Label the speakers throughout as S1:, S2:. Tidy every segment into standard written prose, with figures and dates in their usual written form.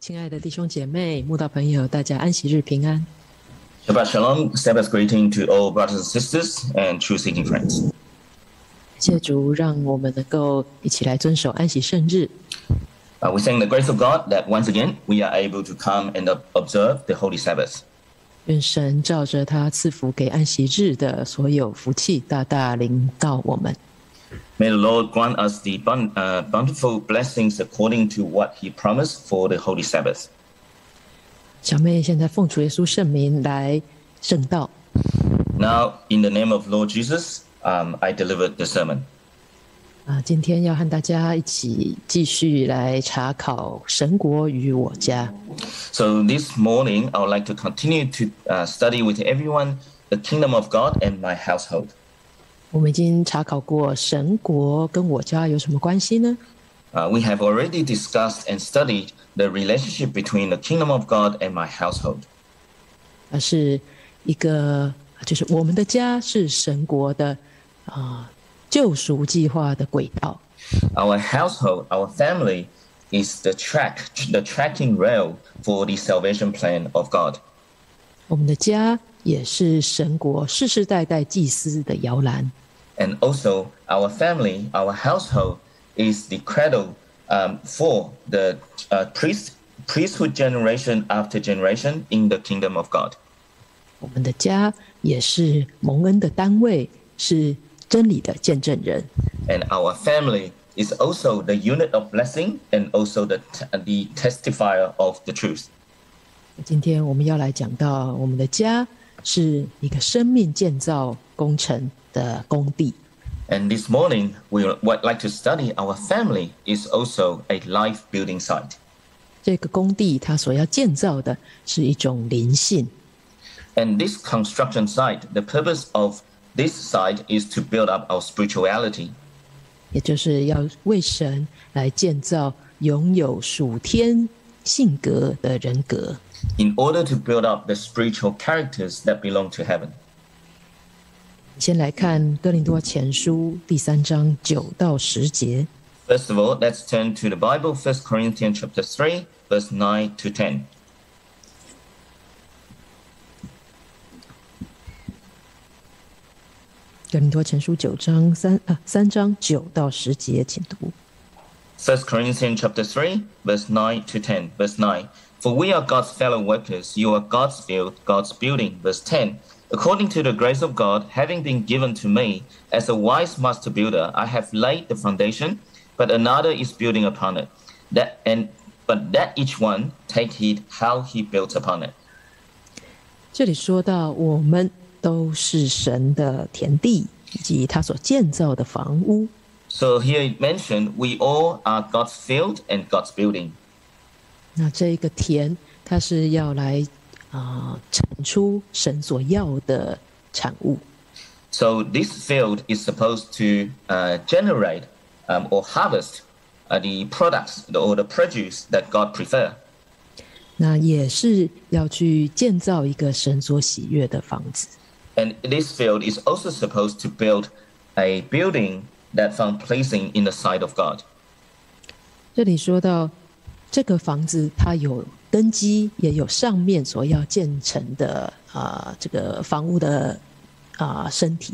S1: 亲爱的弟兄姐妹、慕道朋友，大家安息日平安。
S2: Shabbat Shalom, Sabbath greeting to all brothers and sisters and true seeking friends.
S1: 谢主，让我们能够一起来遵守安息圣日。
S2: We thank the grace of God that once again we are able to come and observe the Holy Sabbath.
S1: 愿神照着他赐福给安息日的所有福气，大大临到我们。
S2: May the Lord grant us the bountiful blessings according to what He promised for the Holy Sabbath.
S1: 小妹现在奉主耶稣圣名来圣道。
S2: Now, in the name of Lord Jesus, I delivered the sermon.
S1: 今天要和大家一起继续来查考神国与我家。
S2: So this morning, I would like to continue to study with everyone the kingdom of God and my household.
S1: 我们已经查考过神国跟我家有什么关系呢
S2: ？We have already discussed and studied the relationship between the kingdom of God and my household.
S1: 是一个，就是我们的家是神国的救赎计划的轨道。
S2: Our household, our family, is the tracking rail for the salvation plan of God.
S1: 我们的家也是神国世世代代祭司的摇篮。
S2: And also, our family, our household, is the cradle for the priesthood generation after generation in the kingdom of God.
S1: 我们的家也是蒙恩的单位，是真理的见证人。
S2: And our family is also the unit of blessing and also the testifier of the truth.
S1: 今天我们要来讲到我们的家是一个生命建造工程的工地。
S2: And this morning, we would like to study our family is also a life building site.
S1: 这个工地它所要建造的是一种灵性。
S2: And this construction site, the purpose of this site is to build up our spirituality.
S1: 也就是要为神来建造拥有属天性格的人格。
S2: In order to build up the spiritual characters that belong to heaven.
S1: 先来看哥林多前书第3章9到10节。
S2: First of all, let's turn to the Bible, 1 Corinthians chapter 3, verse 9 to 10.
S1: 哥林多前书3章9到10节，请读。
S2: 1 Corinthians chapter 3, verse 9 to 10. Verse 9. For we are God's fellow workers, you are God's field, God's building. Verse 10. According to the grace of God, having been given to me, as a wise master builder, I have laid the foundation, but another is building upon it. But that each one take heed how he builds upon it.
S1: 这里说到我们都是神的田地以及他所建造的房屋。
S2: So here it mentioned, we all are God's field and God's building.
S1: 那这个田，它是要来产出神所要的产物。
S2: So this field is supposed to generate or harvest the products or the produce that God prefer.
S1: 那也是要去建造一个神所喜悦的房子。
S2: And this field is also supposed to build a building that found pleasing in the sight of God.
S1: 这里说到这个房子，它有根基，也有上面所要建成的这个房屋的身体。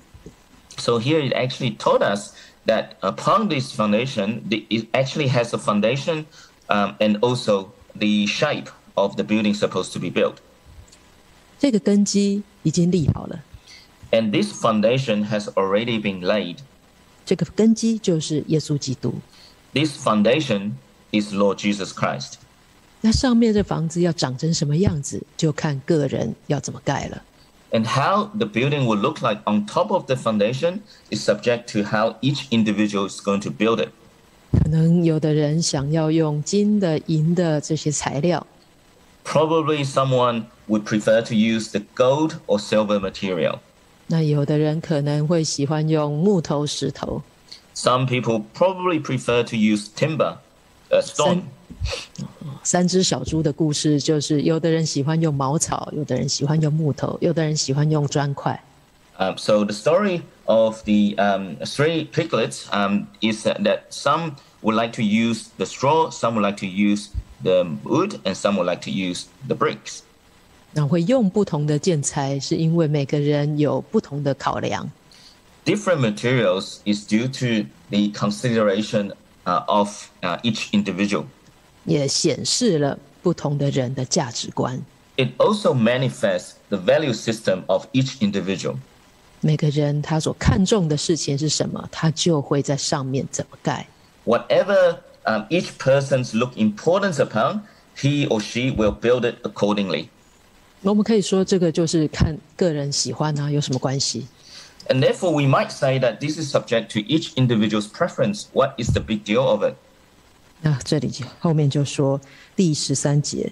S2: So here it actually told us that upon this foundation, it actually has a foundation and also the shape of the building supposed to be built.
S1: 这个根基已经立好了。
S2: And this foundation has already been laid.
S1: 这个根基就是耶稣基督。
S2: This foundation is Lord Jesus Christ.
S1: 那上面这房子要长成什么样子，就看个人要怎么盖了。
S2: And how the building will look like on top of the foundation is subject to how each individual is going to build it.
S1: 可能有的人想要用金的、银的这些材料。
S2: Probably someone would prefer to use the gold or silver material.
S1: 那有的人可能会喜欢用木头、石头。
S2: Some people probably prefer to use timber, stone.
S1: 三只小猪的故事就是，有的人喜欢用茅草，有的人喜欢用木头，有的人喜欢用砖块。
S2: So the story of the three piglets is that some would like to use the straw, some would like to use the wood, and some would like to use the bricks.
S1: 那会用不同的建材，是因为每个人有不同的考量。
S2: Different materials is due to the consideration of each individual.
S1: 也显示了不同的人的价值观。
S2: It also manifests the value system of each individual.
S1: 每个人他所看重的事情是什么，他就会在上面怎么盖。
S2: Whatever each person's look importance upon, he or she will build it accordingly.
S1: 我们可以说这个就是看个人喜欢啊，有什么关系？
S2: And therefore, we might say that this is subject to each individual's preference. What is the big deal of it?
S1: 那这里后面就说第13节，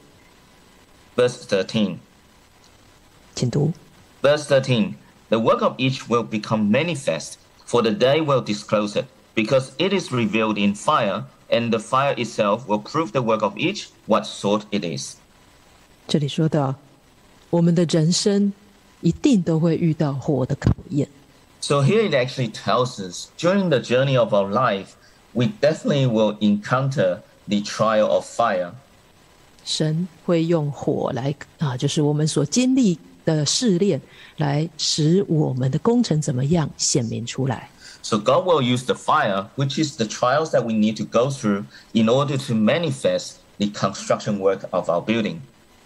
S2: Verse 13.
S1: 请读。
S2: Verse 13. The work of each will become manifest, for the day will disclose it, because it is revealed in fire, and the fire itself will prove the work of each, what sort it is.
S1: 这里说到，我们的人生一定都会遇到火的考验。
S2: So here it actually tells us, during the journey of our life, we definitely will encounter the trial of fire.
S1: 神会用火来就是我们所经历的试炼，来使我们的工程怎么样显明出来。
S2: So God will use the fire, which is the trials that we need to go through in order to manifest the construction work of our building.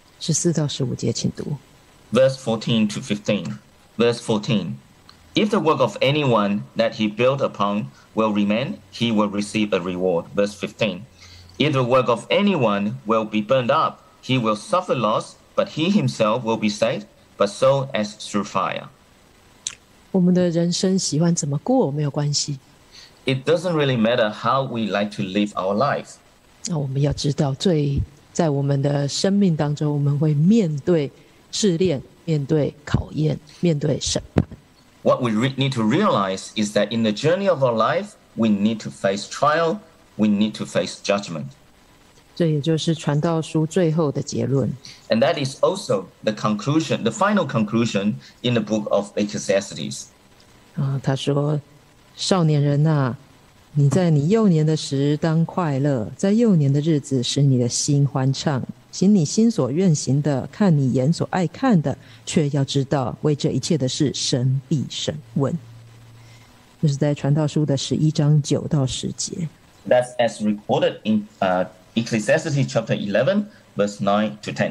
S1: 14到15节，请读。
S2: Verse 14 to 15. Verse 14. If the work of anyone that he built upon will remain, he will receive a reward. Verse 15. If the work of anyone will be burned up, he will suffer loss, but he himself will be saved, but so as through fire.
S1: 我们的人生喜欢怎么过没有关系。
S2: It doesn't really matter how we like to live our life.
S1: 那我们要知道，在我们的生命当中，我们会面对试炼，面对考验，面对审判。
S2: What we need to realize is that in the journey of our life, we need to face trial, we need to face judgment.
S1: 这也就是传道书最后的结论。
S2: And that is also the conclusion, the final conclusion in the book of Ecclesiastes.
S1: 他说：“少年人啊，你在你幼年的时当快乐，在幼年的日子使你的心欢畅，行你心所愿行的，看你眼所爱看的，却要知道，为这一切的事，神必审问。”这是在传道书的11章9到10节。
S2: That's as recorded in Ecclesiastes chapter 11, verse 9 to 10.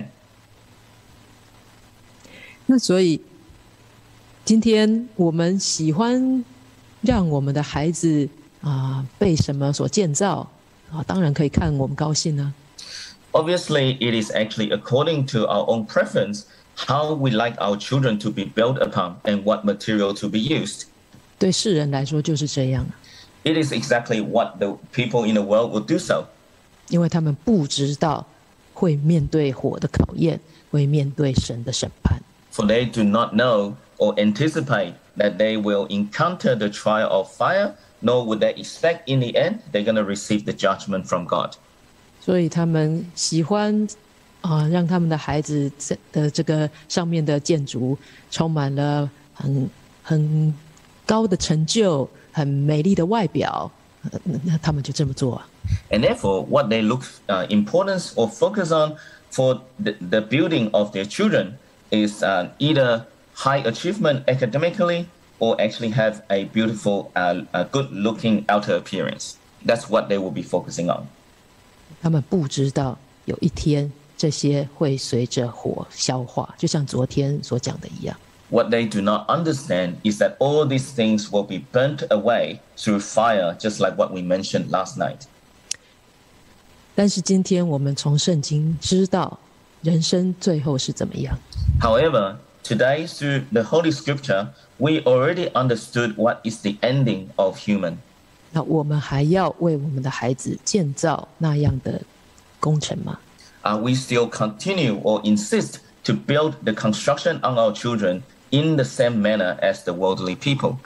S1: 那所以，今天我们喜欢让我们的孩子被什么所建造当然可以看我们高兴啊。
S2: Obviously, it is actually according to our own preference how we like our children to be built upon and what material to be used.
S1: 对世人来说就是这样
S2: It is exactly what the people in the world will do so.
S1: 因为他们不知道会面对火的考验，会面对神的审判。
S2: For they do not know or anticipate that they will encounter the trial of fire, nor would they expect in the end they're going to receive the judgment from God.
S1: 所以他们喜欢让他们的孩子的这个上面的建筑充满了很高的成就，很美丽的外表，那他们就这么做啊。
S2: And therefore, what they look importance or focus on for the building of their children is either high achievement academically or actually have a beautiful, good-looking outer appearance. That's what they will be focusing on.
S1: 他们不知道有一天这些会随着火消化，就像昨天所讲的一样。
S2: What they do not understand is that all these things will be burnt away through fire, just like what we mentioned last night.
S1: 但是今天我们从圣经知道人生最后是怎么样。
S2: However, today through the Holy Scripture, we already understood what is the ending of human.
S1: 那我们还要为我们的孩子建造那样的工程吗？
S2: We still continue or insist to build the construction on our children in the same manner as the worldly people.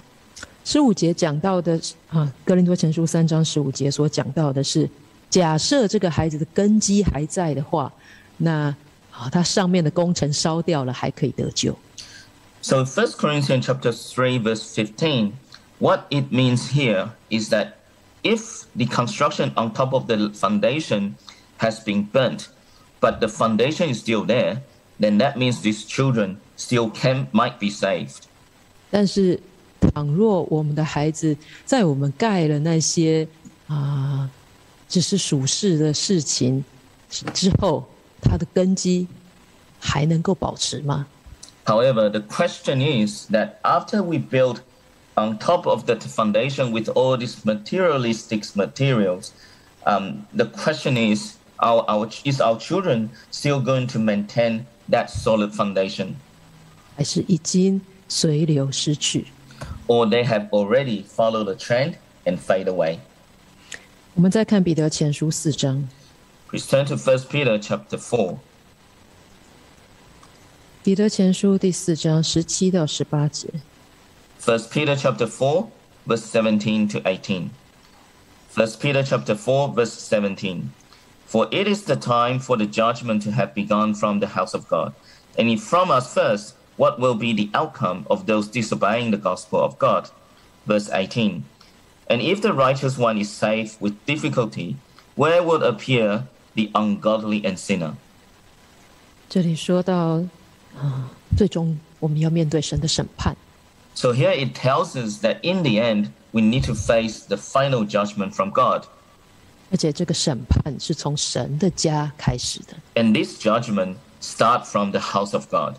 S1: 15节讲到的哥林多前书3章15节所讲到的是，假设这个孩子的根基还在的话，那他上面的工程烧掉了，还可以得救。
S2: So 1 Corinthians chapter 3 verse 15, what it means here is that if the construction on top of the foundation has been burnt, but the foundation is still there, then that means these children still might be saved.
S1: 但是，倘若我们的孩子在我们盖了那些只是属世的事情之后，他的根基还能够保持吗？
S2: However, the question is that after we build on top of the foundation with all these materialistic materials, the question is our children still going to maintain that solid foundation?
S1: 还是已经随流失去？
S2: Or they have already followed the trend and fade away?
S1: 我们再看彼得前书4章。
S2: Please turn to 1 Peter chapter 4.
S1: 彼得前书第4章17到18节。
S2: 1 Peter chapter 4, verse 17 to 18. 1 Peter chapter 4, verse 17. For it is the time for the judgment to have begun from the house of God. And if from us first, what will be the outcome of those disobeying the gospel of God? Verse 18. And if the righteous one is saved with difficulty, where would appear the ungodly and sinner?
S1: 这里说到最终我们要面对神的审判。
S2: So here it tells us that in the end, we need to face the final judgment from God.
S1: 而且这个审判是从神的家开始的。
S2: And this judgment starts from the house of God.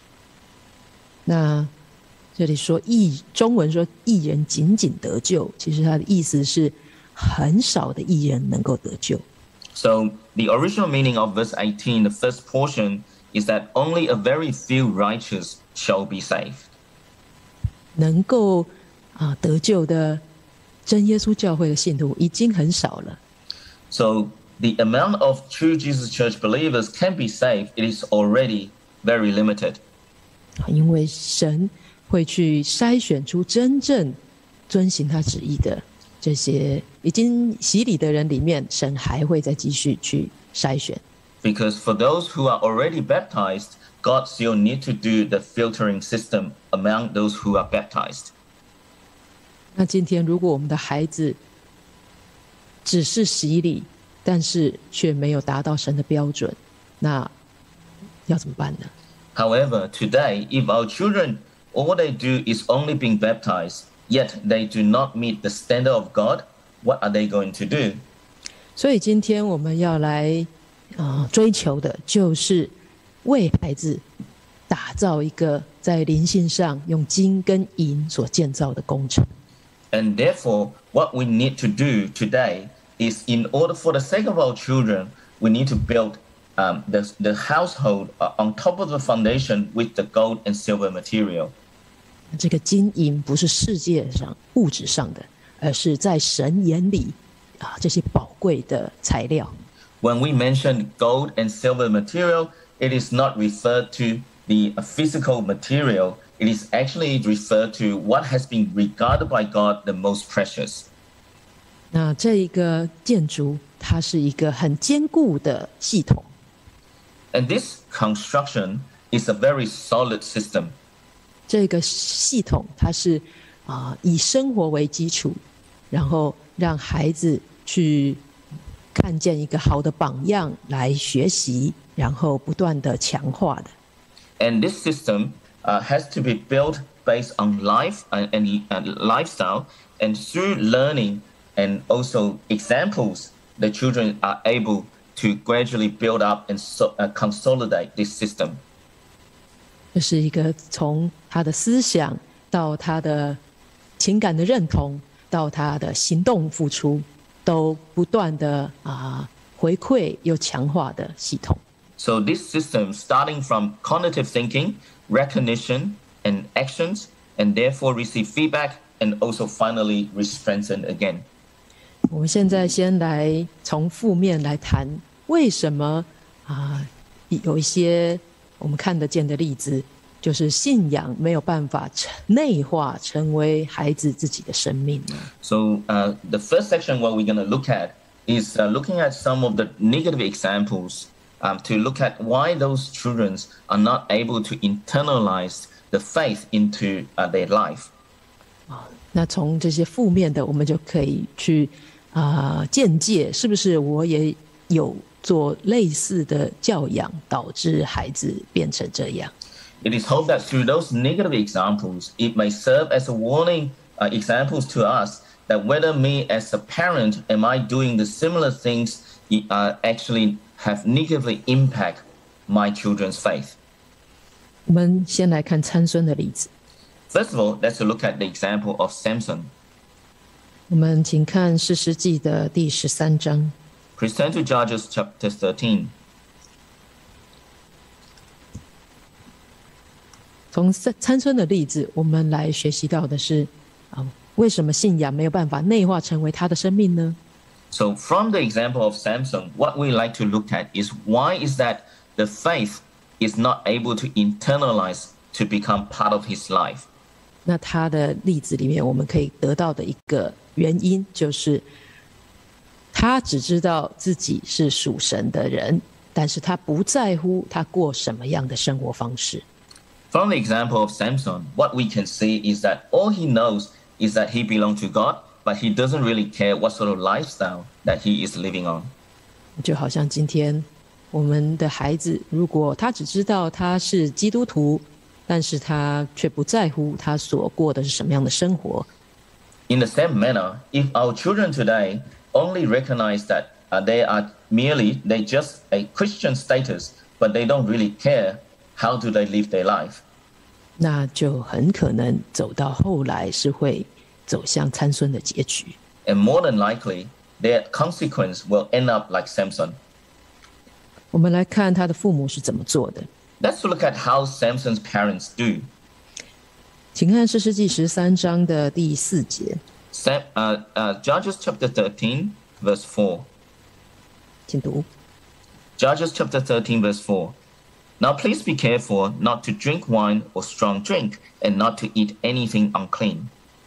S1: 那这里说中文说义人仅仅得救，其实它的意思是很少的义人能够得救。
S2: So the original meaning of verse 18, the first portion, is that only a very few righteous shall be saved.
S1: 能够得救的真耶稣教会的信徒已经很少了。
S2: So the amount of true Jesus Church believers can be saved, it is already very limited.
S1: 因为神会去筛选出真正遵行他旨意的这些已经洗礼的人里面，神还会再继续去筛选。
S2: Because for those who are already baptized, God still need to do the filtering system among those who are baptized.
S1: 那今天如果我们的孩子只是洗礼，但是却没有达到神的标准，那要怎么办呢？
S2: However, today, if our children, all they do is only being baptized, yet they do not meet the standard of God, what are they going to do?
S1: 所以今天我们要来追求的就是为孩子打造一个在灵性上用金跟银所建造的工程。
S2: And therefore, what we need to do today is, in order for the sake of our children, we need to build the household on top of the foundation with the gold and silver material.
S1: 这个金银不是世界上物质上的，而是在神眼里这些宝贵的材料。
S2: When we mention gold and silver material, it is not referred to the physical material. It is actually referred to what has been regarded by God the most precious.
S1: 那这一个建筑，它是一个很坚固的系统。
S2: And this construction is a very solid system.
S1: 这个系统它是以生活为基础，然后让孩子去看见一个好的榜样来学习，然后不断的强化的。
S2: And this system has to be built based on life and lifestyle, and through learning and also examples, the children are able to gradually build up and consolidate this system.
S1: 这是一个从他的思想到他的情感的认同，到他的行动付出，都不断的回馈又强化的系统。
S2: So this system, starting from cognitive thinking, recognition, and actions, and therefore receive feedback, and also finally re-strengthened again.
S1: 我们现在先来从负面来谈，为什么有一些我们看得见的例子，就是信仰没有办法内化成为孩子自己的生命呢？
S2: So the first section what we're going to look at is looking at some of the negative examples to look at why those children are not able to internalize the faith into their life.
S1: 那从这些负面的，我们就可以去鉴戒，是不是我也有做类似的教养，导致孩子变成这样。
S2: It is hoped that through those negative examples, it may serve as a warning examples to us that whether me as a parent am I doing the similar things actually have negatively impact my children's faith.
S1: 我们先来看参孙的例子。
S2: First of all, let's look at the example of Samson.
S1: 我们请看士师记的第13章。
S2: Please turn to Judges chapter 13.
S1: 从参孙的例子，我们来学习到的是为什么信仰没有办法内化成为他的生命呢？
S2: So from the example of Samson, what we like to look at is why is that the faith is not able to internalize to become part of his life.
S1: 那他的例子里面，我们可以得到的一个原因，就是他只知道自己是属神的人，但是他不在乎他过什么样的生活方式。
S2: From the example of Samson, what we can see is that all he knows is that he belongs to God, but he doesn't really care what sort of lifestyle that he is living on.
S1: 就好像今天我们的孩子，如果他只知道他是基督徒，但是他却不在乎他所过的是什么样的生活。
S2: In the same manner, if our children today only recognize that they just a Christian status, but they don't really care how do they live their life,
S1: 那就很可能走到后来是会走向参孙的结局。
S2: and more than likely, their consequence will end up like Samson.
S1: 我们来看他的父母是怎么做的。
S2: Let's look at how Samson's parents do.
S1: 请看士师记13章的第4节，
S2: Judges chapter 13, verse 4.
S1: 请读。
S2: Judges chapter 13, verse 4. Now please be careful not to drink wine or strong drink, and not to eat anything unclean.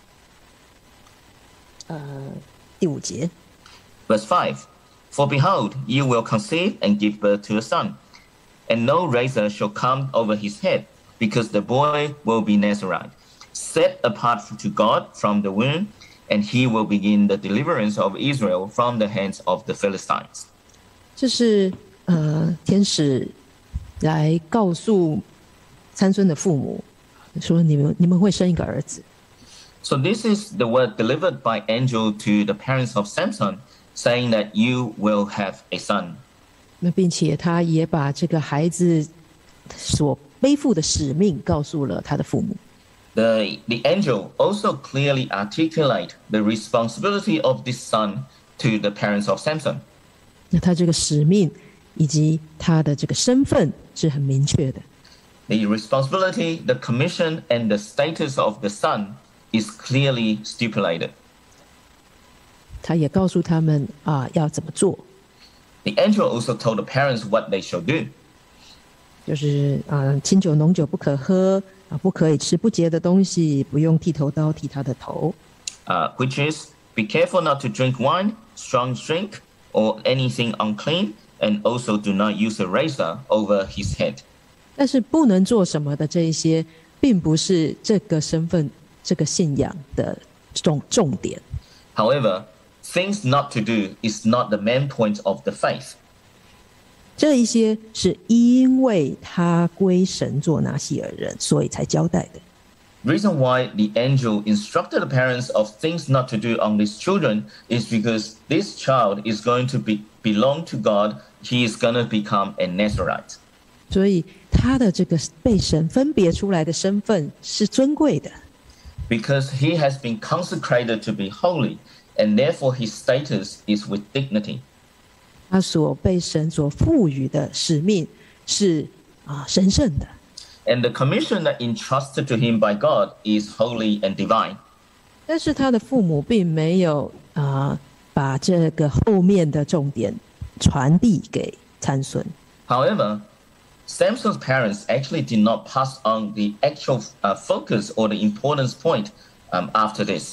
S1: 第5节，
S2: Verse 5. For behold, you will conceive and give birth to a son, and no razor shall come over his head, because the boy will be Nazarite, set apart to God from the womb, and he will begin the deliverance of Israel from the hands of the Philistines.
S1: 这是天使来告诉参孙的父母说，你们会生一个儿子。
S2: So this is the word delivered by angel to the parents of Samson, saying that you will have a son.
S1: 那并且他也把这个孩子所背负的使命告诉了他的父母。
S2: The angel also clearly articulate the responsibility of this son to the parents of Samson.
S1: 那他这个使命以及他的这个身份是很明确的。
S2: The responsibility, the commission, and the status of the son is clearly stipulated.
S1: 他也告诉他们要怎么做，
S2: The angel also told the parents what they shall do.
S1: 就是清酒浓酒不可喝不可以吃不洁的东西，不用剃头刀剃他的头。
S2: Which is, be careful not to drink wine, strong drink, or anything unclean, and also do not use a razor over his head.
S1: 但是不能做什么的这一些，并不是这个身份、这个信仰的重点。
S2: However, things not to do is not the main point of the faith.
S1: 这一些是因为他归神做拿细尔人，所以才交代的。
S2: Reason why the angel instructed the parents of things not to do on these children is because this child is going to belong to God. He is going to become a Nazarite.
S1: 所以他的这个被神分别出来的身份是尊贵的。
S2: Because he has been consecrated to be holy, and therefore his status is with dignity.
S1: 他所被神所赋予的使命是神圣的。
S2: And the commission that entrusted to him by God is holy and divine.
S1: 但是他的父母并没有把这个后面的重点传递给参孙。
S2: However, Samson's parents actually did not pass on the actual focus or the importance point after this.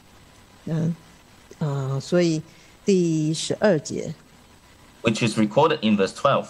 S1: 所以第12节，
S2: Which is recorded in verse 12.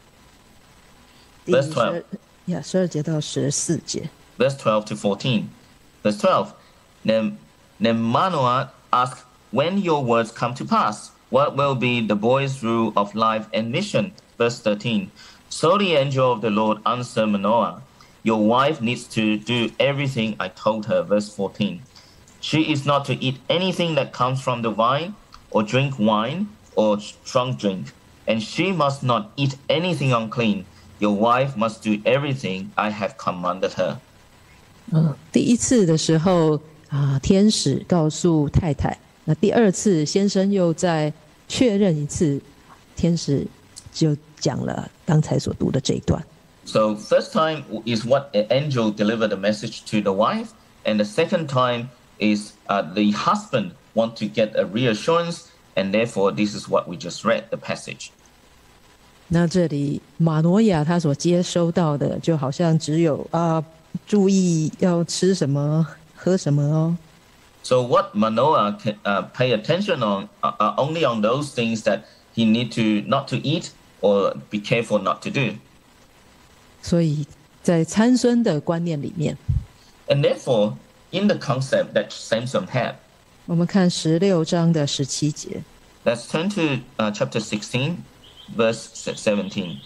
S2: Verse 12.
S1: 12节到14节。
S2: Verse 12 to 14. Verse 12. Then Manoah asked, when your words come to pass, What will be the boy's rule of life and mission? Verse 13. So the angel of the Lord answered Manoah, your wife needs to do everything I told her. Verse 14. She is not to eat anything that comes from the vine, or drink wine, or strong drink. And she must not eat anything unclean. Your wife must do everything I have commanded her.
S1: 第一次的时候天使告诉太太，那第二次先生又再确认一次，天使就讲了刚才所读的这一段。
S2: So first time is what an angel delivered the message to the wife, and the second time is the husband want to get a reassurance, and therefore this is what we just read the passage.
S1: 那这里马诺亚他所接收到的，就好像只有注意要吃什么、喝什么哦。
S2: So what Manoah can pay attention on only on those things that he need to not to eat or be careful not to do.
S1: 所以在参孙的观念里面，
S2: And therefore, in the concept that Samson had,
S1: 我们看16章的17节。
S2: let's turn to chapter 16, verse 17.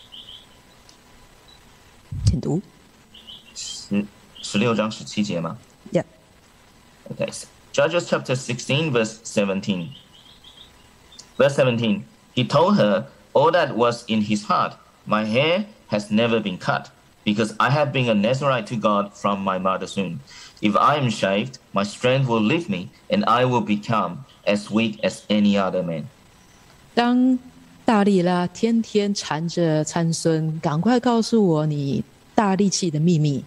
S1: 请读。
S2: 16章17节吗？
S1: Yeah.
S2: Okay. Judges chapter 16, verse 17. Verse 17. He told her all that was in his heart. My hair has never been cut, because I have been a Nazarite to God from my mother's womb. If I am shaved, my strength will leave me, and I will become as weak as any other man.
S1: 当大利拉天天缠着参孙，赶快告诉我你大力气的秘密。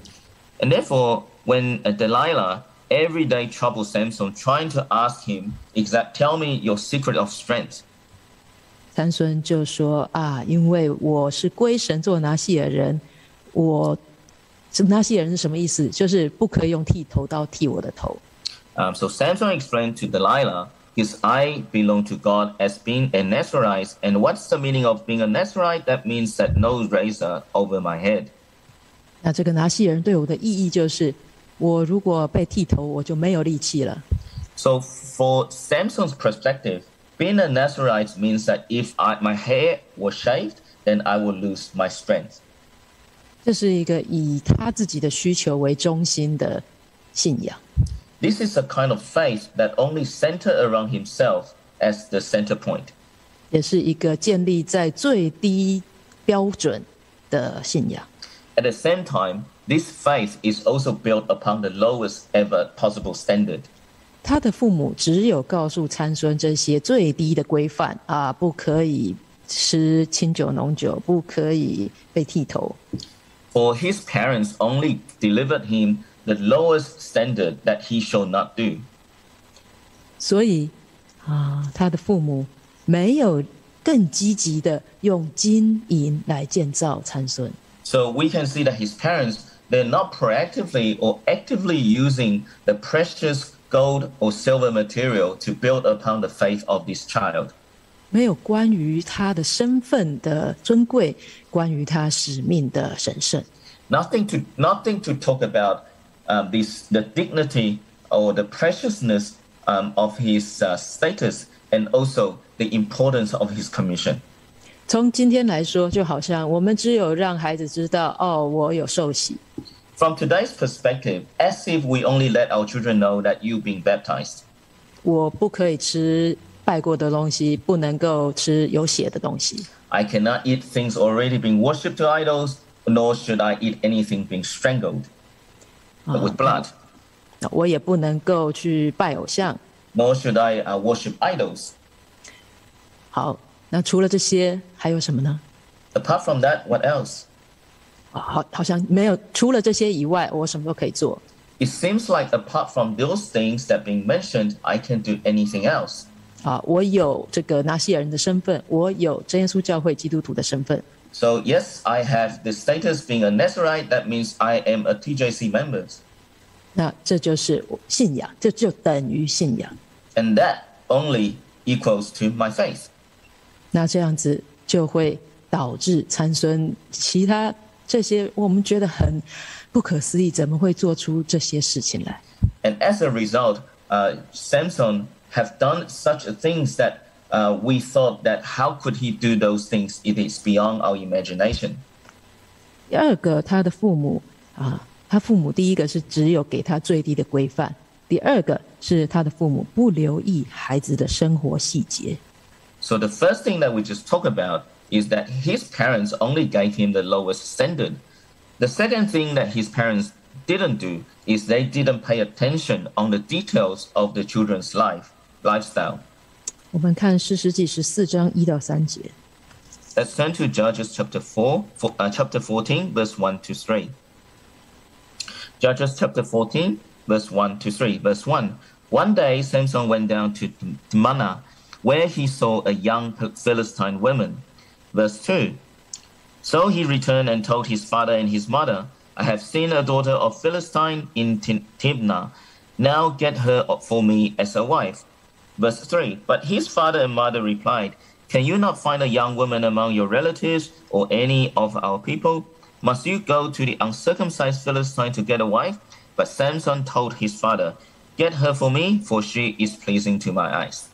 S2: And therefore, when Delilah every day troubled Samson, trying to ask him, tell me your secret of strength.
S1: 参孙就说因为我是归神做拿细尔人，拿细尔人是什么意思？就是不可以用剃头刀剃我的头。
S2: So Samson explained to Delilah, his I belong to God as being a Nazarite. And what's the meaning of being a Nazarite? That means that no razor over my head.
S1: 那这个拿细尔人对我的意义就是，我如果被剃头，我就没有力气了。
S2: So for Samson's perspective, being a Nazarite means that if my hair was shaved, then I will lose my strength.
S1: 这是一个以他自己的需求为中心的信仰。
S2: This is a kind of faith that only centers around himself as the center point.
S1: 也是一个建立在最低标准的信仰。
S2: At the same time, this faith is also built upon the lowest ever possible standard.
S1: 他的父母只有告诉参孙这些最低的规范不可以吃清酒浓酒，不可以被剃头。
S2: For his parents only delivered him the lowest standard that he shall not do.
S1: 所以他的父母没有更积极的用金银来建造参孙。
S2: So we can see that his parents, they're not proactively or actively using the precious gold or silver material to build upon the faith of this child.
S1: 没有关于他的身份的尊贵，关于他使命的神圣。
S2: Nothing to talk about the dignity or the preciousness of his status, and also the importance of his commission.
S1: 从今天来说，就好像我们只有让孩子知道，我有受洗。
S2: From today's perspective, as if we only let our children know that you've been baptized.
S1: 我不可以吃拜过的东西，不能够吃有血的东西。
S2: I cannot eat things already being worshipped to idols, nor should I eat anything being strangled with blood.
S1: 我也不能够去拜偶像。
S2: Nor should I worship idols.
S1: 好，那除了这些还有什么呢？
S2: Apart from that, what else?
S1: 好像没有，除了这些以外，我什么都可以做。
S2: It seems like apart from those things that being mentioned, I can do anything else.
S1: 我有这个拿西尔人的身份，我有真耶稣教会基督徒的身份。
S2: So yes, I have the status being a Nazarite. That means I am a TJC member.
S1: 那这就是信仰，这就等于信仰。
S2: And that only equals to my faith.
S1: 那这样子就会导致参孙其他这些我们觉得很不可思议，怎么会做出这些事情来？
S2: And as a result, Samson have done such things that we thought that how could he do those things? It is beyond our imagination.
S1: 第二个，他的父母他父母第一个是只有给他最低的规范，第二个是他的父母不留意孩子的生活细节。
S2: So the first thing that we just talked about is that his parents only gave him the lowest standard. The second thing that his parents didn't do is they didn't pay attention on the details of the children's lifestyle.
S1: 我们看士师记14章1到3节。
S2: Let's turn to Judges chapter 14, verse 1 to 3. Judges chapter 14, verse 1 to 3. Verse 1. One day Samson went down to Timnah, where he saw a young Philistine woman. Verse 2. So he returned and told his father and his mother, I have seen a daughter of Philistine in Timnah. Now get her for me as a wife. Verse 3. But his father and mother replied, Can you not find a young woman among your relatives or any of our people? Must you go to the uncircumcised Philistine to get a wife? But Samson told his father, Get her for me, for she is pleasing to my eyes.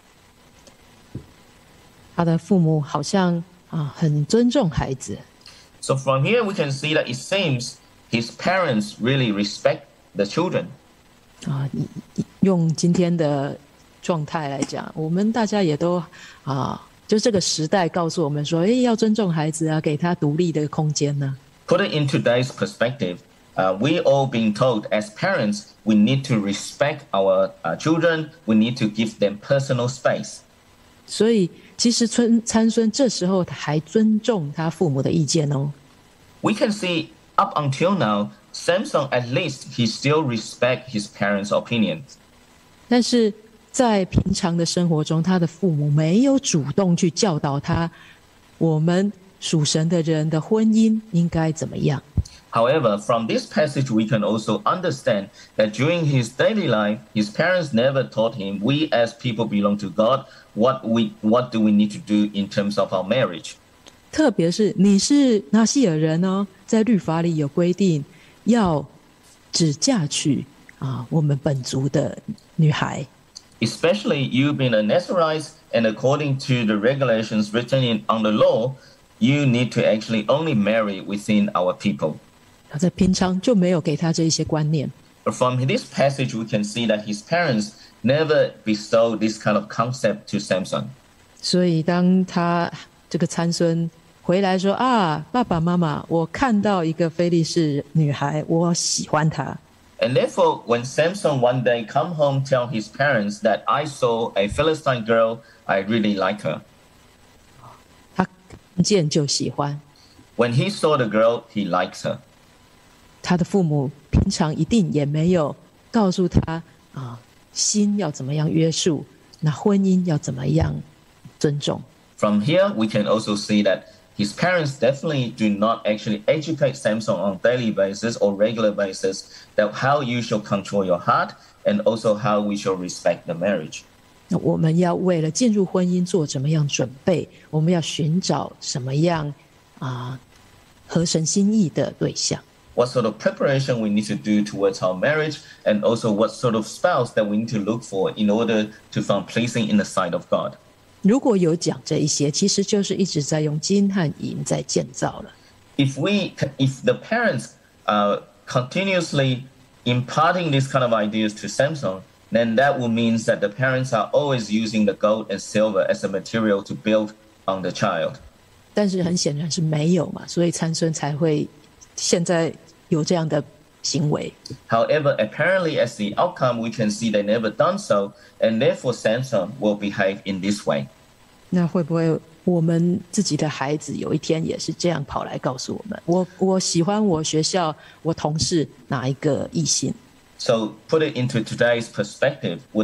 S1: 他的父母好像很尊重孩子。
S2: So from here we can see that it seems his parents really respect the children.
S1: 用今天的状态来讲，我们大家也都就这个时代告诉我们说，要尊重孩子给他独立的空间呢。
S2: Put it in today's perspective, we all being told as parents, we need to respect our children. We need to give them personal space.
S1: 所以其实参孙这时候还尊重他父母的意见哦。
S2: We can see up until now, Samson at least he still respect his parents' opinions.
S1: 但是在平常的生活中，他的父母没有主动去教导他，我们属神的人的婚姻应该怎么样。
S2: However, from this passage, we can also understand that during his daily life, his parents never taught him, we as people belong to God, what do we need to do in terms of our marriage.
S1: 特别是你是拿西尔人哦，在律法里有规定，要只嫁娶我们本族的女孩。
S2: Especially you being a Nazarite, and according to the regulations written on the law, you need to actually only marry within our people.
S1: 他在平常就没有给他这一些观念。
S2: But from this passage, we can see that his parents never bestowed this kind of concept to Samson.
S1: 所以当他这个参孙回来说爸爸妈妈，我看到一个非利士女孩，我喜欢她。
S2: And therefore, when Samson one day come home, tell his parents that I saw a Philistine girl, I really like her.
S1: 他看见就喜欢。
S2: When he saw the girl, he likes her.
S1: 他的父母平常一定也没有告诉他心要怎么样约束，那婚姻要怎么样尊重。
S2: From here, we can also see that his parents definitely do not actually educate Samson on daily basis or regular basis that how you shall control your heart and also how we shall respect the marriage.
S1: 那我们要为了进入婚姻做怎么样准备？我们要寻找什么样合神心意的对象
S2: ？What sort of preparation we need to do towards our marriage, and also what sort of spouse that we need to look for in order to find pleasing in the sight of God.
S1: 如果有讲这一些，其实就是一直在用金和银在建造了。
S2: If the parents are continuously imparting these kind of ideas to Samson, then that will mean that the parents are always using the gold and silver as a material to build on the child.
S1: 但是很显然是没有嘛，所以参孙才会现在有这样的行为。
S2: However, apparently as the outcome, we can see they never done so, and therefore Samson will behave in this way.
S1: 那会不会我们自己的孩子有一天也是这样跑来告诉我们，我喜欢我学校我同事哪一个异性？
S2: So put it into today's perspective. Would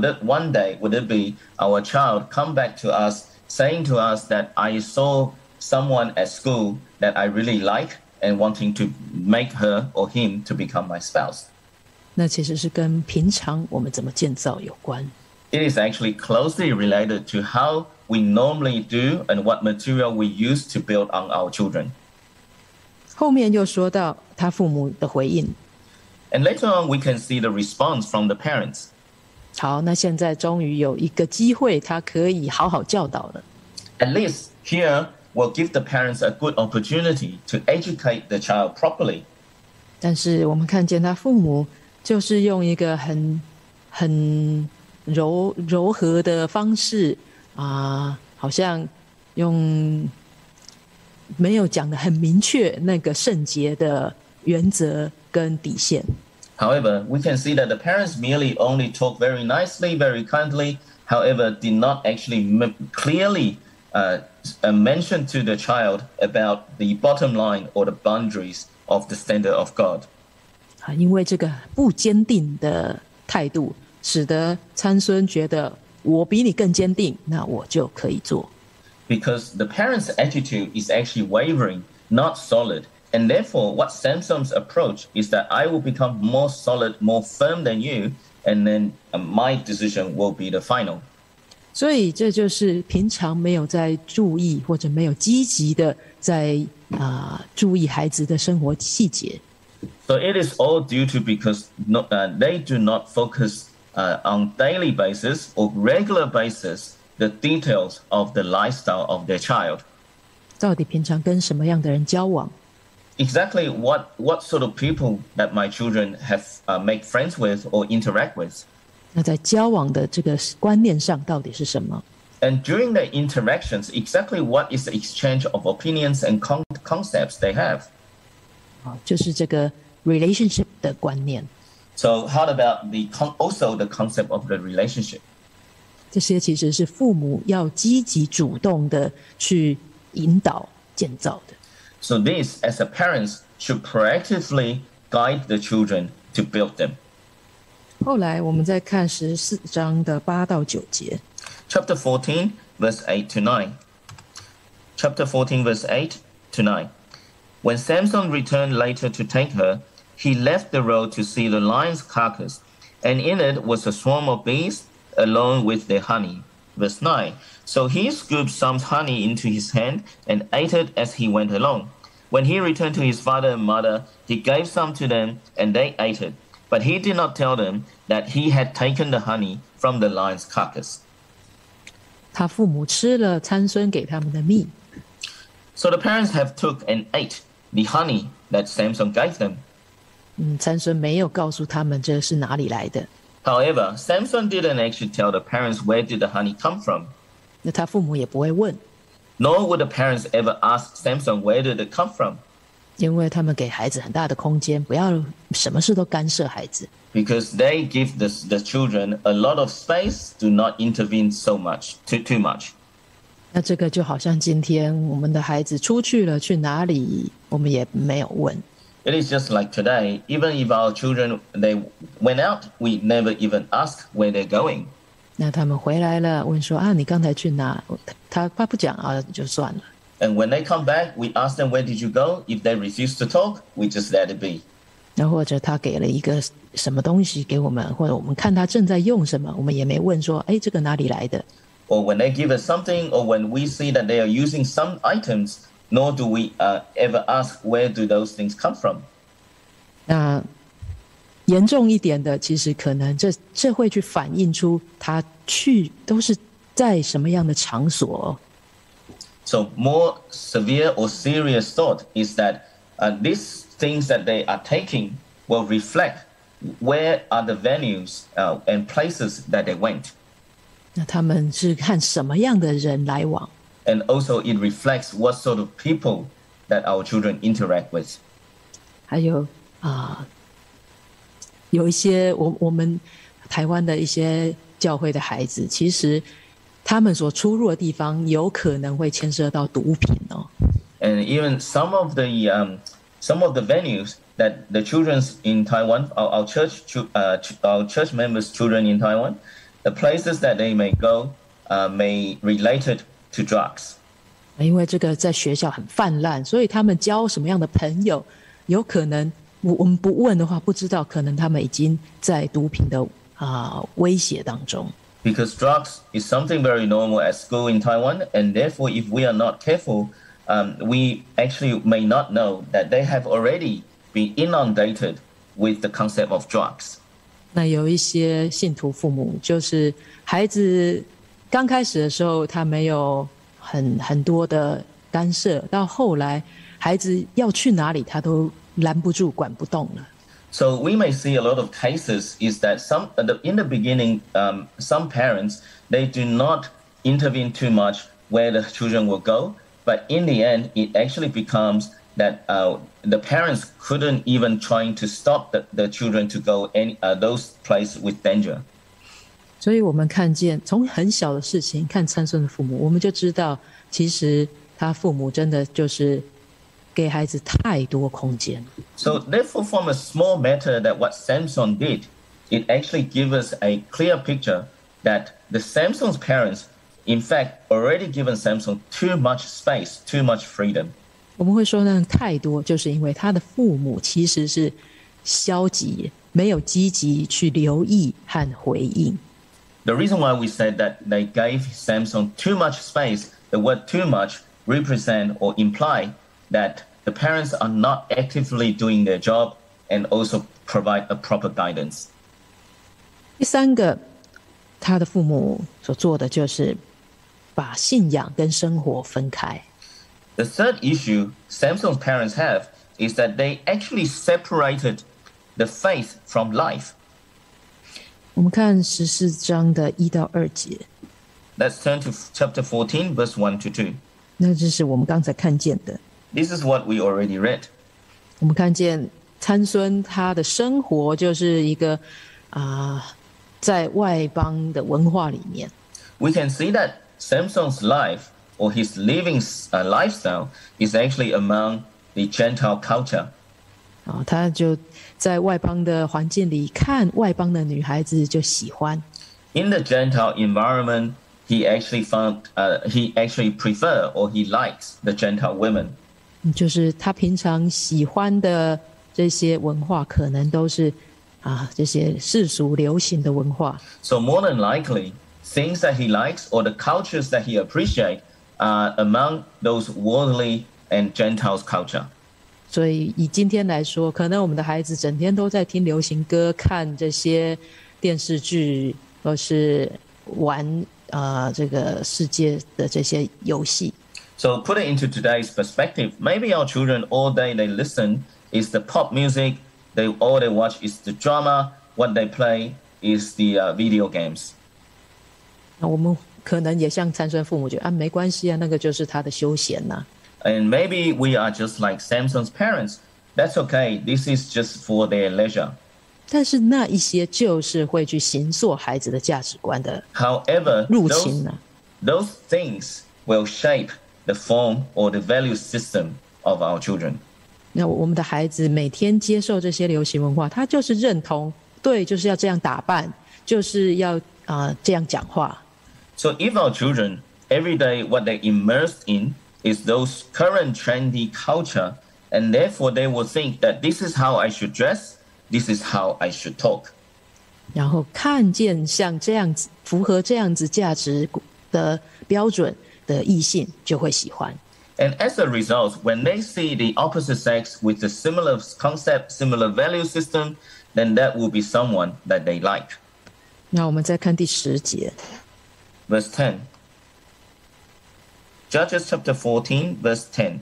S2: it be our child come back to us saying to us that I saw someone at school that I really like and wanting to make her or him to become my spouse?
S1: 那其实是跟平常我们怎么建造有关。
S2: It is actually closely related to how we normally do and what material we use to build on our children.
S1: 后面又说到他父母的回应。
S2: And later on, we can see the response from the parents.
S1: 好，那现在终于有一个机会，他可以好好教导了。
S2: At least here will give the parents a good opportunity to educate the child properly.
S1: 但是我们看见他父母就是用一个很柔和的方式好像用没有讲得很明确那个圣洁的原则跟底线。
S2: However, we can see that the parents merely only talk very nicely, very kindly, however, did not actually clearly mention to the child about the bottom line or the boundaries of the standard of God.
S1: 因为这个不坚定的态度，使得参孙觉得我比你更坚定，那我就可以做。
S2: Because the parents' attitude is actually wavering, not solid. And therefore, what Samson's approach is that I will become more solid, more firm than you, and then my decision will be the final.
S1: 所以这就是平常没有在注意或者没有积极的在注意孩子的生活细节。
S2: So it is all due to because they do not focus on daily basis or regular basis the details of the lifestyle of their child.
S1: 到底平常跟什么样的人交往？
S2: Exactly what sort of people that my children have make friends with or interact with.
S1: 那在交往的这个观念上到底是什么？
S2: And during the interactions, exactly what is the exchange of opinions and concepts they have?
S1: 就是这个 relationship 的观念。
S2: So how about also the concept of the relationship?
S1: 这些其实是父母要积极主动的去引导建造的。
S2: So this, as a parents, should proactively guide the children to build them.
S1: 后来我们再看14章的8到9节。
S2: Chapter 14, verse 8 to 9. Chapter 14, verse 8 to 9. When Samson returned later to take her, he left the road to see the lion's carcass, and in it was a swarm of bees along with their honey. Verse 9. So he scooped some honey into his hand and ate it as he went along. When he returned to his father and mother, he gave some to them, and they ate it. But he did not tell them that he had taken the honey from the lion's carcass.
S1: 他父母吃了参孙给他们的蜜。
S2: So the parents have took and ate the honey that Samson gave them.
S1: 参孙没有告诉他们这是哪里来的。
S2: However, Samson didn't actually tell the parents where did the honey come from.
S1: 那他父母也不会问，
S2: Nor would the parents ever ask Samson where did it come from.
S1: 因为他们给孩子很大的空间，不要什么事都干涉孩子。
S2: Because they give the children a lot of space, do not intervene so much, too much.
S1: 那这个就好像今天我们的孩子出去了，去哪里，我们也没有问。
S2: It is just like today. Even if our children, they went out, we never even ask where they're going.
S1: 那他们回来了，问说你刚才去哪？他不讲就算了。
S2: And when they come back, we ask them, where did you go? If they refuse to talk, we just let it be.
S1: 那或者他给了一个什么东西给我们，或者我们看他正在用什么，我们也没问说，这个哪里来的？
S2: Or when they give us something, or when we see that they are using some items, nor do we ever ask where do those things come from.
S1: 那严重一点的，其实可能这会去反映出他去都是在什么样的场所。
S2: So more severe or serious thought is that these things that they are taking will reflect where are the venues and places that they went.
S1: 那他们是和什么样的人来往？
S2: And also it reflects what sort of people that our children interact with.
S1: 还有有一些我们台湾的一些教会的孩子，其实他们所出入的地方有可能会牵涉到毒品哦。
S2: And even some of the venues that the children in Taiwan, our church members' children in Taiwan, the places that they may go may related to drugs.
S1: 因为这个在学校很泛滥，所以他们交什么样的朋友，有可能我们不问的话，不知道可能他们已经在毒品的威胁当中。
S2: Because drugs is something very normal at school in Taiwan, and therefore, if we are not careful, we actually may not know that they have already been inundated with the concept of drugs.
S1: 那有一些信徒父母，就是孩子刚开始的时候，他没有很多的干涉，到后来孩子要去哪里，他都拦不住、管不动了。
S2: So we may see a lot of cases is that in the beginning, some parents, they do not intervene too much where the children will go, but in the end, it actually becomes that the parents couldn't even trying to stop the children to go those places with danger.
S1: 所以我们看见从很小的事情看参孙的父母，我们就知道，其实他父母真的就是给孩子太多空间。
S2: So therefore, from a small matter that what Samson did, it actually gives us a clear picture that the Samson's parents, in fact, already given Samson too much space, too much freedom.
S1: 我们会说那太多，就是因为他的父母其实是消极，没有积极去留意和回应。
S2: The reason why we said that they gave Samson too much space, the word too much represent or imply that the parents are not actively doing their job and also provide a proper guidance.
S1: 第三个，他的父母所做的就是把信仰跟生活分开。
S2: The third issue Samson's parents have is that they actually separated the faith from life.
S1: 我们看14章的1到2节。
S2: Let's turn to chapter 14, verse 1 to 2.
S1: 那这是我们刚才看见的。
S2: This is what we already read.
S1: 我们看见参孙他的生活就是一个在外邦的文化里面。
S2: We can see that Samson's life or his living lifestyle is actually among the Gentile culture.
S1: 他就在外邦的环境里看外邦的女孩子就喜欢。
S2: In the Gentile environment, he actually prefer or he likes the Gentile women.
S1: 就是他平常喜欢的这些文化，可能都是这些世俗流行的文化。
S2: So more than likely, things that he likes or the cultures that he appreciates are among those worldly and Gentiles culture.
S1: 所以以今天来说，可能我们的孩子整天都在听流行歌、看这些电视剧，或是玩这个世界的这些游戏。
S2: So put it into today's perspective, maybe our children all day they listen is the pop music, all they watch is the drama, what they play is the video games.
S1: 那我们可能也像参孙父母觉得没关系啊，那个就是他的休闲呐。
S2: And maybe we are just like Samson's parents. That's okay. This is just for their leisure.
S1: 但是那一些就是会去形塑孩子的价值观的
S2: However,
S1: 入侵呢。
S2: those things will shape the form or the value system of our children.
S1: 那我们的孩子每天接受这些流行文化，他就是认同，对，就是要这样打扮，就是要这样讲话。
S2: So if our children every day what they immersed in is those current trendy culture, and therefore they will think that this is how I should dress, this is how I should talk.
S1: 然后看见像这样子符合这样子价值的标准的异性，就会喜欢。
S2: And as a result, when they see the opposite sex with a similar concept, similar value system, then that will be someone that they like.
S1: 那我们再看第10节。
S2: Verse 10. Judges chapter 14, verse 10.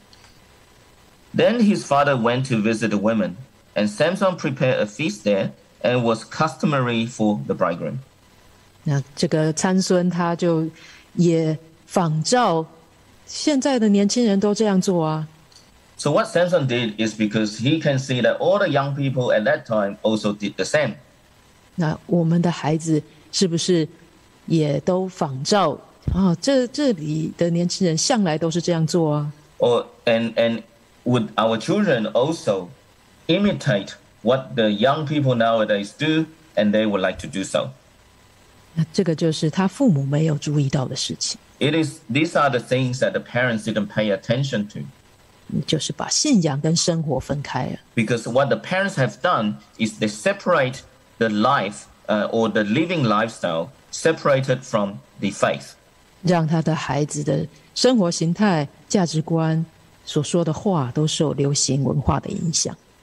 S2: Then his father went to visit the women, and Samson prepared a feast there, and was customary for the bridegroom.
S1: 那这个参孙他就也仿照现在的年轻人都这样做啊。
S2: So what Samson did is because he can see that all the young people at that time also did the same.
S1: 那我们的孩子是不是也都仿照这里的年轻人向来都是这样做啊？
S2: And would our children also imitate what the young people nowadays do, and they would like to do so?
S1: 那这个就是他父母没有注意到的事情。
S2: These are the things that the parents didn't pay attention to.
S1: 就是把信仰跟生活分开了。
S2: Because what the parents have done is they separate the life or the living lifestyle separated from the faith.
S1: 让他的孩子的生活形态、价值观所说的话都受流行文化的影响。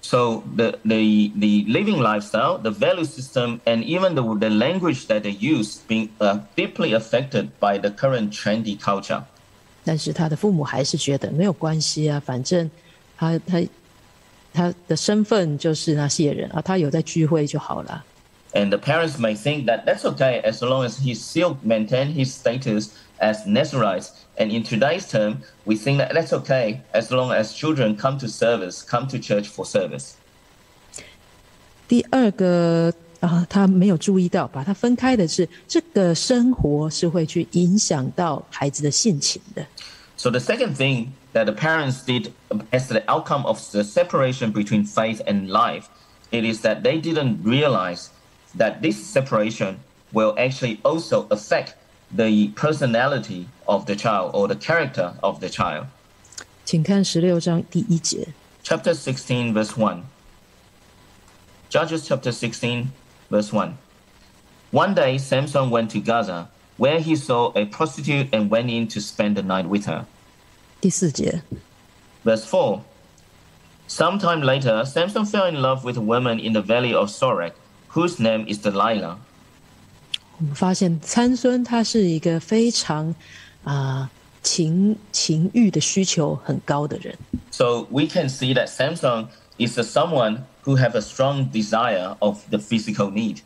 S2: So the living lifestyle, the value system, and even the language that they use being deeply affected by the current trendy culture.
S1: 但是他的父母还是觉得没有关系啊，反正他的身份就是那些人啊，他有在聚会就好了。
S2: And the parents may think that that's okay as long as he still maintain his status as Nazarites. And in today's term, we think that that's okay as long as children come to service, come to church for service.
S1: 第二个他没有注意到，把它分开的是，这个生活是会去影响到孩子的性情的。
S2: So the second thing that the parents did as the outcome of the separation between faith and life, it is that they didn't realize that this separation will actually also affect the personality of the child or the character of the child.
S1: 请看16章第1节。
S2: Chapter 16, verse 1. Judges chapter 16, verse 1. One day Samson went to Gaza, where he saw a prostitute and went in to spend the night with her.
S1: 第4节。
S2: Verse 4. Sometime later, Samson fell in love with a woman in the valley of Sorek, whose name is Delilah.
S1: 我们发现参孙他是一个非常情欲的需求很高的人。
S2: So we can see that Samson is someone who have a strong desire of the physical need.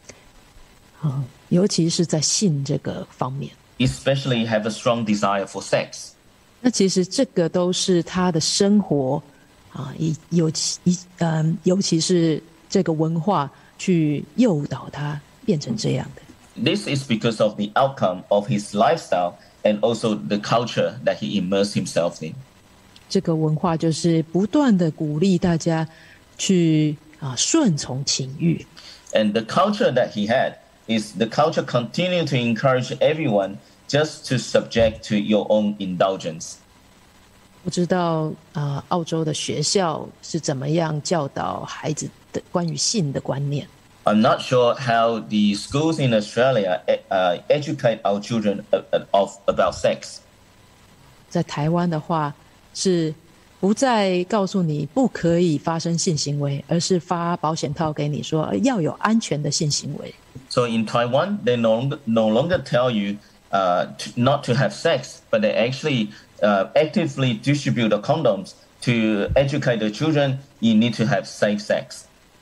S1: 尤其是在性这个方面。
S2: Especially have a strong desire for sex.
S1: 那其实这个都是他的生活尤其是这个文化去诱导他变成这样的。
S2: This is because of the outcome of his lifestyle and also the culture that he immersed himself in.
S1: 这个文化就是不断的鼓励大家去顺从情欲。
S2: And the culture that he had is the culture continue to encourage everyone just to subject to your own indulgence.
S1: 不知道澳洲的学校是怎么样教导孩子的关于性的观念。
S2: I'm not sure how the schools in Australia educate our children about sex.
S1: 在台湾的话，是不再告诉你不可以发生性行为，而是发保险套给你说要有安全的性行为。
S2: So in Taiwan, they no longer tell you not to have sex, but they actually actively distribute the condoms to educate the children. You need to have safe sex.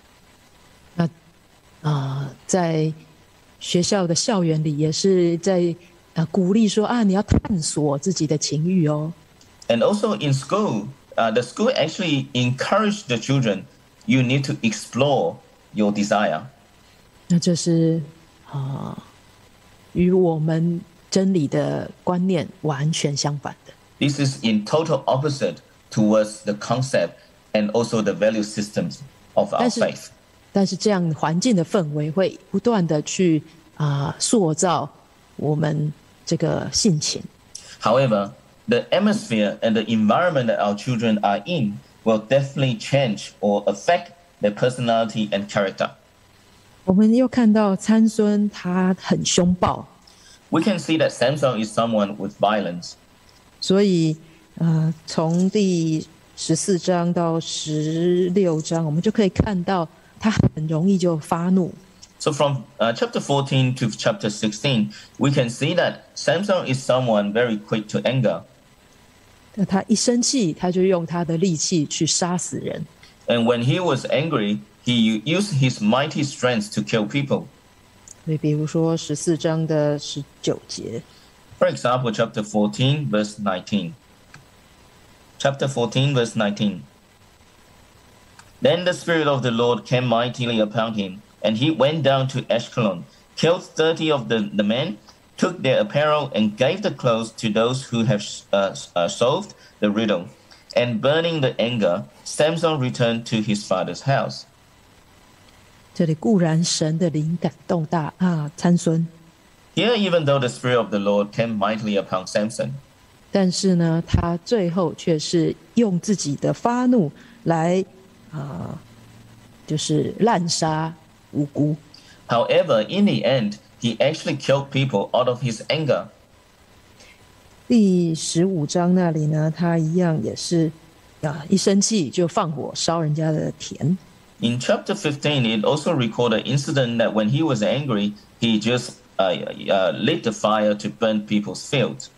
S1: 在学校的校园里也是在鼓励说你要探索自己的情欲哦。
S2: And also in school, the school actually encourage the children. You need to explore your desire.
S1: 那这是与我们真理的观念完全相反的。
S2: This is in total opposite towards the concept and also the value systems of our faith.
S1: 但是这样环境的氛围会不断的去塑造我们这个性情。
S2: However, the atmosphere and the environment that our children are in will definitely change or affect their personality and character.
S1: 我们又看到参孙他很凶暴。
S2: We can see that Samson is someone with violence.
S1: 所以从第14章到16章，我们就可以看到他很容易就发怒。
S2: So from chapter 14 to chapter 16, we can see that Samson is someone very quick to anger.
S1: 他一生气，他就用他的力气去杀死人。
S2: And when he was angry, he used his mighty strength to kill people.
S1: 所以比如说14章的19节。
S2: For example, chapter 14, verse 19. Chapter 14, verse 19. Then the Spirit of the Lord came mightily upon him, and he went down to Ashkelon, killed 30 of the men, took their apparel, and gave the clothes to those who have solved the riddle. And burning the anger, Samson returned to his father's house.
S1: 这里固然神的灵感动大参孙。
S2: Here, even though the Spirit of the Lord came mightily upon Samson,
S1: 但是呢，他最后却是用自己的发怒来就是滥杀无辜。
S2: However, in the end, he actually killed people out of his anger.
S1: 第15章那里呢，他一样也是一生气就放火烧人家的田。
S2: In chapter 15, it also recorded an incident that when he was angry, he just lit the fire to burn people's fields.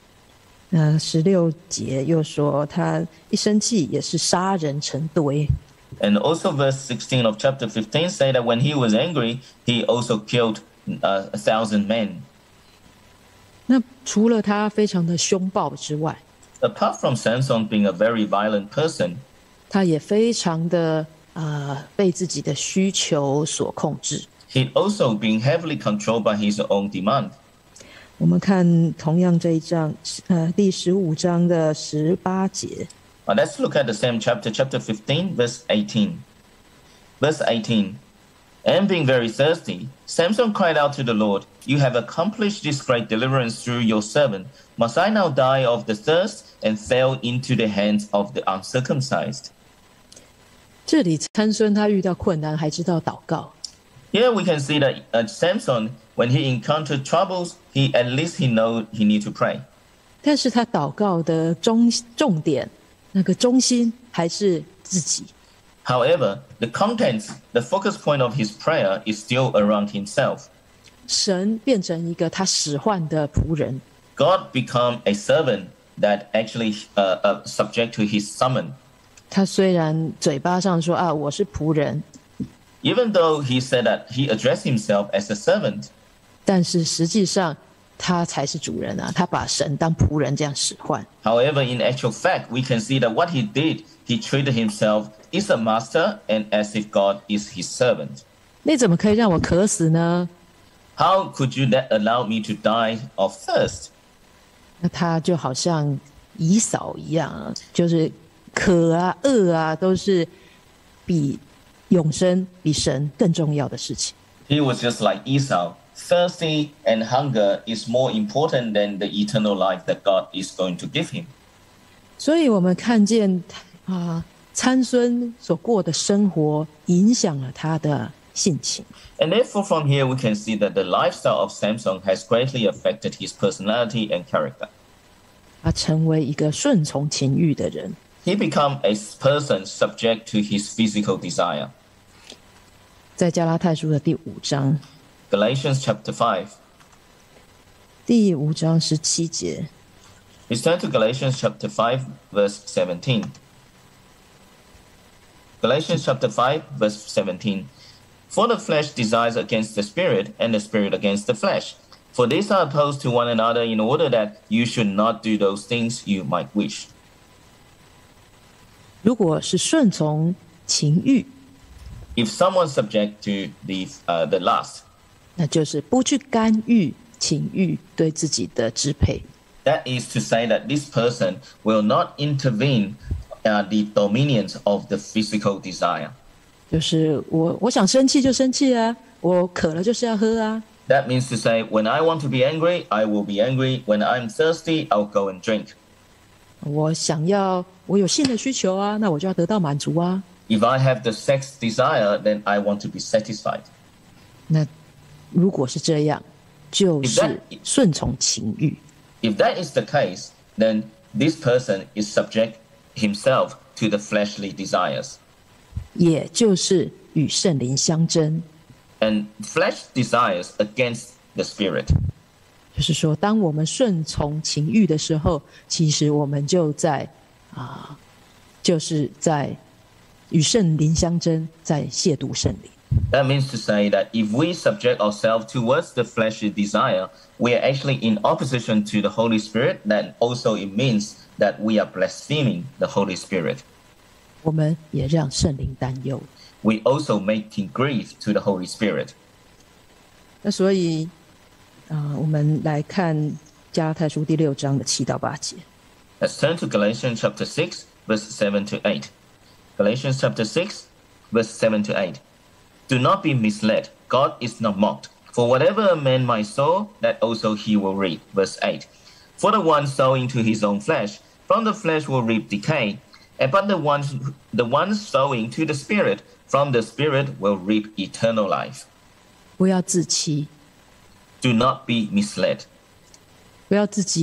S1: 16节又说他一生气也是杀人成堆。
S2: And also verse 16 of chapter 15 say that when he was angry, he also killed 1,000 men.
S1: 那除了他非常的凶暴之外，
S2: Apart from Samson being a very violent person,
S1: 他也非常的被自己的需求所控制。
S2: he'd also been heavily controlled by his own demand.
S1: 我们看同样这一章，第15章的18节。
S2: Let's look at the same chapter, chapter 15, verse 18. Verse 18. And being very thirsty, Samson cried out to the Lord, "You have accomplished this great deliverance through your servant. Must I now die of the thirst and fall into the hands of the uncircumcised?"
S1: 这里参孙他遇到困难还知道祷告。
S2: Here we can see that Samson, when he encountered troubles, at least he know he need to pray.
S1: 但是他祷告的重点，那个中心还是自己。
S2: However, the contents, the focus point of his prayer is still around himself.
S1: 神变成一个他使唤的仆人。
S2: God become a servant that actually subject to his summon.
S1: 他虽然嘴巴上说我是仆人，
S2: Even though he said that he addressed himself as a servant,
S1: 但是实际上他才是主人啊！他把神当仆人这样使唤。
S2: However, in actual fact, we can see that what he did, he treated himself as a master and as if God is his servant.
S1: 你怎么可以让我渴死呢？
S2: How could you allow me to die of thirst?
S1: 那他就好像以扫一样，就是渴饿都是比永生、比神更重要的事情。
S2: He was just like Esau. Thirsty and hunger is more important than the eternal life that God is going to give him.
S1: 所以我们看见参孙所过的生活影响了他的性情。
S2: And therefore from here we can see that the lifestyle of Samson has greatly affected his personality and character.
S1: 他成为一个顺从情欲的人。
S2: He became a person subject to his physical desire.
S1: 在加拉太书的第5章。
S2: Galatians chapter 5.
S1: 第5章17节。
S2: Let's turn to Galatians chapter 5, verse 17. Galatians chapter 5, verse 17. For the flesh desires against the spirit, and the spirit against the flesh. For these are opposed to one another in order that you should not do those things you might wish.
S1: 如果是顺从情欲，
S2: If someone subject to the lust,
S1: 那就是不去干预情欲对自己的支配。
S2: That is to say that this person will not intervene the dominions of the physical desire.
S1: 就是我想生气就生气啊，我渴了就是要喝啊。
S2: That means to say, when I want to be angry, I will be angry. When I'm thirsty, I'll go and drink.
S1: 我有性的需求啊，那我就要得到满足啊。
S2: If I have the sex desire, then I want to be satisfied.
S1: 那如果是这样，就是顺从情欲。
S2: If that is the case, then this person is subject himself to the fleshly desires.
S1: 也就是与圣灵相争。
S2: And flesh desires against the spirit.
S1: 就是说，当我们顺从情欲的时候，其实我们就是在与圣灵相争，在亵渎圣灵。
S2: That means to say that if we subject ourselves towards the fleshly desire, we are actually in opposition to the Holy Spirit. Then also it means that we are blaspheming the Holy Spirit.
S1: 我们也让圣灵担忧。
S2: We also make grief to the Holy Spirit.
S1: 那所以我们来看加拉太书第6章的7到8节。
S2: Let's turn to Galatians chapter 6, verse 7 to 8. Galatians chapter 6, verse 7 to 8. Do not be misled. God is not mocked. For whatever a man might sow, that also he will reap. Verse 8. For the one sowing to his own flesh, from the flesh will reap decay. But the one sowing to the Spirit, from the Spirit will reap eternal life.
S1: 不要自欺，
S2: Do not be misled.
S1: 不要自己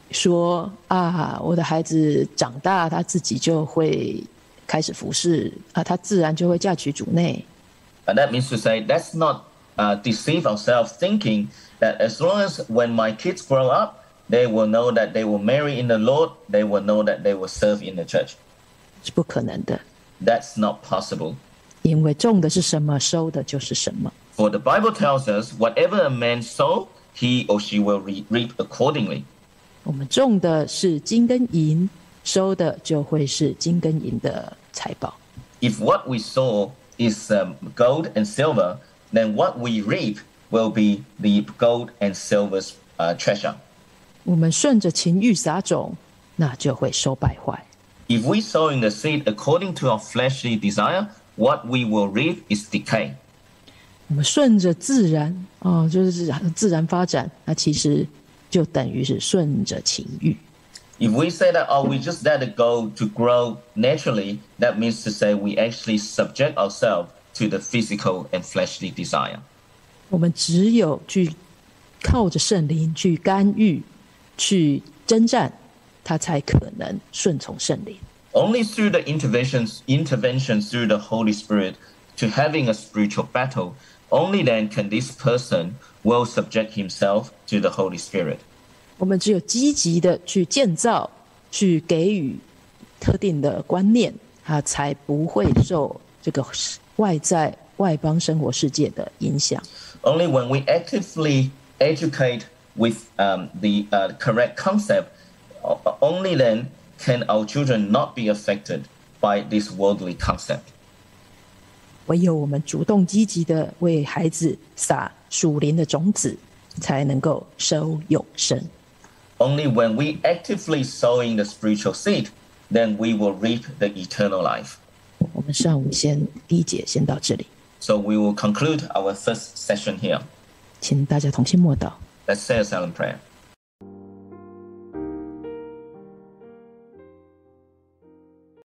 S1: 说啊，我的孩子长大，他自己就会开始服侍啊，他自然就会嫁娶主内。
S2: And that means to say, let's not deceive ourselves thinking that as long as when my kids grow up, they will know that they will marry in the Lord, they will know that they will serve in the church.
S1: 是不可能的。
S2: That's not possible.
S1: 因为种的是什么，收的就是什么。
S2: For the Bible tells us, whatever a man sow, he or she will reap accordingly.
S1: 我们种的是金跟银，收的就会是金跟银的财宝。
S2: If what we sow is gold and silver, then what we reap will be the gold and silver's treasure.
S1: 我们顺着情欲撒种，那就会收败坏。
S2: If we sow in the seed according to our fleshly desire, what we will reap is decay.
S1: 我们顺着自然就是自然发展，那其实就等于是顺着情欲。
S2: If we say that, we just let it go to grow naturally, that means to say we actually subject ourselves to the physical and fleshly desire.
S1: 我们只有去靠着圣灵去干预、去征战，他才可能顺从圣灵。
S2: Only through the intervention through the Holy Spirit to having a spiritual battle, only then can this person will subject himself to the Holy Spirit.
S1: 我们只有积极的去建造、去给予特定的观念，他才不会受这个外邦生活世界的影响。
S2: Only when we actively educate with the correct concept, only then can our children not be affected by this worldly concept.
S1: 唯有我们主动积极的为孩子撒属灵的种子，才能够收永生。
S2: Only when we actively sowing the spiritual seed, then we will reap the eternal life.
S1: 我们上午第一节先到这里。
S2: So we will conclude our first session here.
S1: 请大家同心默祷。
S2: Let's say a silent prayer.